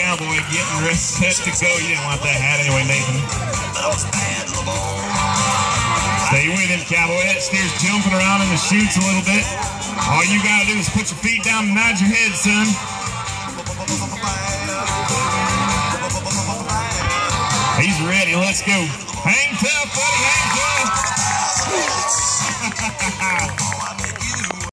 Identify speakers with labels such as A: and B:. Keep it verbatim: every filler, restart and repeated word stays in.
A: Cowboy getting ready set to go. You didn't want that hat anyway, Nathan. Stay with him, Cowboy. That steer's jumping around in the chutes a little bit. All you gotta do is put your feet down and nod your head, son. He's ready. Let's go. Hang tough, buddy. Hang tough.